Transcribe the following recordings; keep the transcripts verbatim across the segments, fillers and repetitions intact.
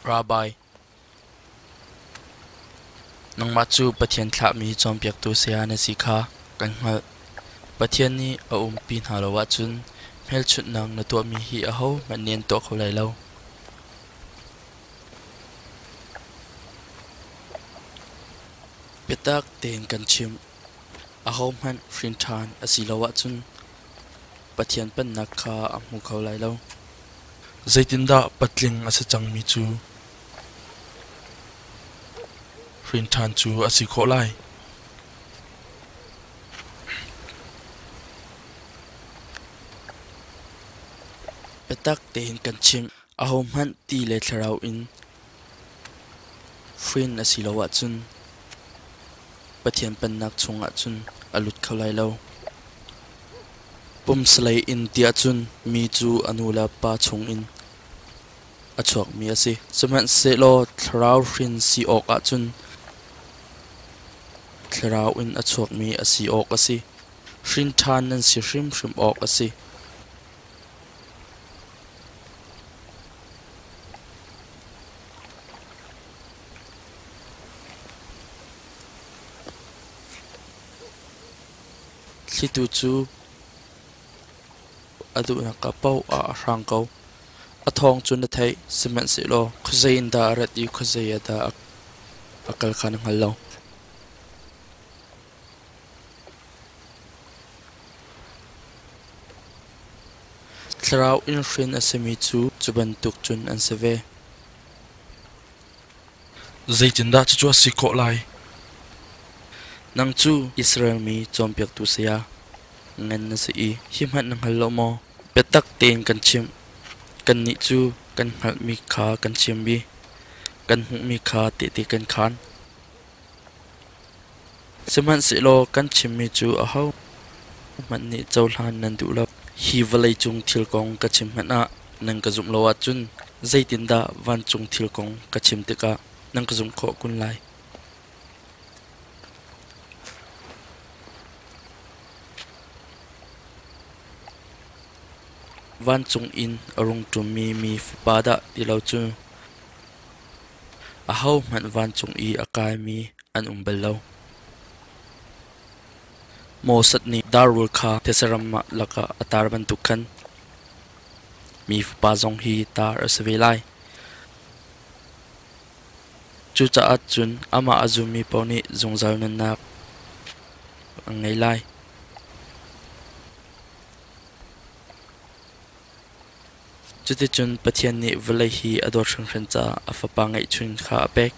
Rabbi nang machu pathian thla mi chom piak tu sia na sikha kan ngal pathian ni a um pin halawa chun mel chut nang na to mi hi a ho man nen to kholai lo petak ten kan chim a ho man frin than a silawa chun pathian pan nak kha a mu kholai lo zaitinda patling asa chang mi chu frin than chu asi kholai petak ten kan chim a ho man ti le tharau in frin asilawa chun pathian pan nak chunga chun alut kholai lo pum slai in tia chun mi chu anula pa chung in achuak mi ase saman se lo thrau rin si ok a chun thrau in achuak mi asi ok ase rin than nan si hrim hrim ok ase thlitu chu adu na kapau a rang kau a thong chun na thai cement se lo khuzai in da rat yu khuzai da akal khan hal lo thrau in rin asemi chu chuban tuk chun an seve zaitinda chu chu si ko lai nang chu Israel mi chompiak tu sia ngan na si himhat nang hal lo mo petak ten kan chim kan ni chu kan hal mi kha kan chim bi kan hu mi kha te te kan khan seman si lo kan chim mi chu a ho man ni chawlan nan du lo hi valai chung thil kong ka chim hana nang ka zum lo wa chun zaitin da van chung thil kong ka chim te ka nang ka zum kho kun lai van chung in arung tum mi mi pada ti lo chu a ho man van chung i akai mi an umbel lo mo sat ni darul kha tesaram ma laka atar ban tukhan mi pa zong hi tar asvelai chu cha at chun ama azumi pawni zungzal nan nak angai lai chuti chun pathian ni velai hi ador thang thang cha afapa ngai chun kha apek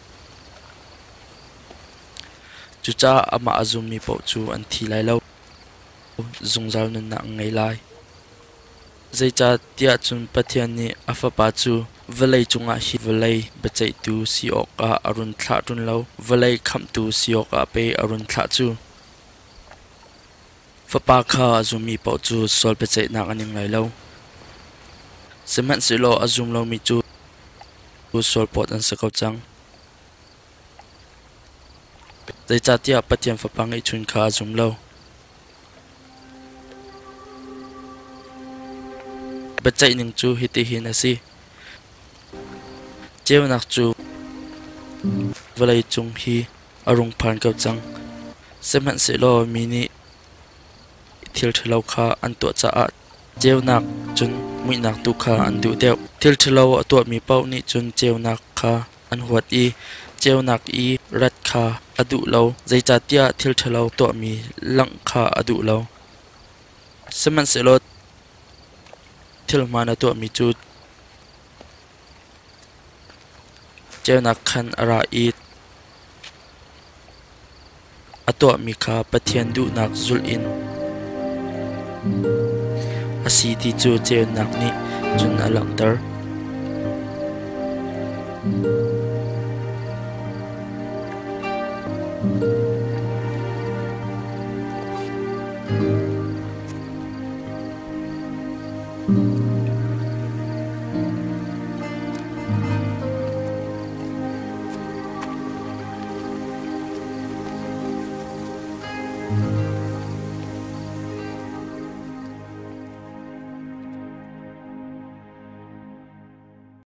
chu cha ama azumi po chu an thi lai lo zungzal nan na ngai lai zai cha tia chun pathian ni afapa chu velai chunga hi velai bachai tu si oka arun thla tun lo velai kham tu si oka pe arun thla chu fapa kha azumi po chu sol bachai na aning lai lo seman silo azum lo mi chu sol pot an sakau chang dai cha tia pathian fapang i chun kha azum lo bachai ning chu hiti hin asi cheu nak chu valai chung hi arung phan kau chang seman silo mi ni thil thlo kha an to cha a cheu nak chun mui nak tu kha an du deu thil thlo to mi pau ni chun cheu nak kha an huat i cheu nak i rat kha adu lo zai cha tia thil thlo to mi lang kha adu lo seman selo thil mana to mi chu cheu nak khan ara i ato mi kha pathian du nak zul in asi ti chu cheu nak ni chun alang tar Thank you.